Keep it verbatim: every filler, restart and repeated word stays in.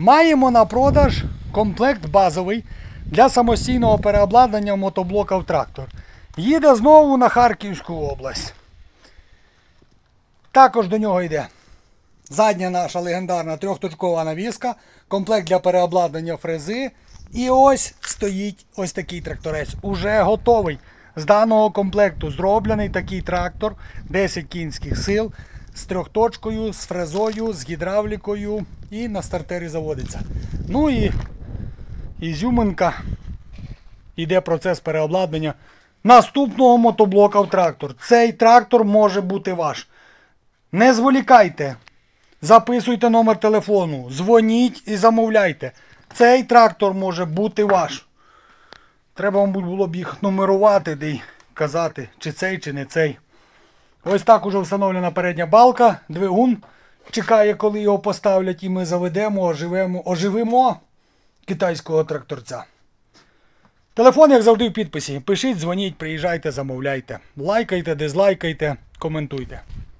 Маємо на продаж комплект базовий для самостійного переобладнання мотоблока в трактор. Їде знову на Харківську область. Також до нього йде задня наша легендарна трьохточкова навіска, комплект для переобладнання фрези. І ось стоїть ось такий тракторець. Уже готовий. З даного комплекту зроблений такий трактор, десять кінських сил, з трьохточкою, з фрезою, з гідравлікою і на стартері заводиться. Ну і ізюминка, іде процес переобладнання наступного мотоблока в трактор. Цей трактор може бути ваш. Не зволікайте, записуйте номер телефону, дзвоніть і замовляйте. Цей трактор може бути ваш. Треба, мабуть, було б їх нумерувати, де й казати, чи цей, чи не цей. Ось так уже встановлена передня балка, двигун. Чекає, коли його поставлять, і ми заведемо, оживемо, оживимо китайського тракторця. Телефон, як завжди, в підписі. Пишіть, дзвоніть, приїжджайте, замовляйте. Лайкайте, дизлайкайте, коментуйте.